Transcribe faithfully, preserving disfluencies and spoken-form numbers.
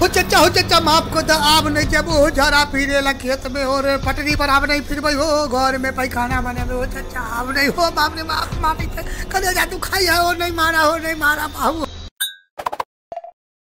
हो चचा हो चचा माफ को तो आप नहीं जब हो झरा फिरे ला खेत में हो रे पटरी पर आप नहीं फिर भाई हो घर में पैखाना बने में हो चचा आप नहीं हो बाप ने माफ माफी कदे जा तू खाई हो नहीं मारा हो नहीं मारा बाबू।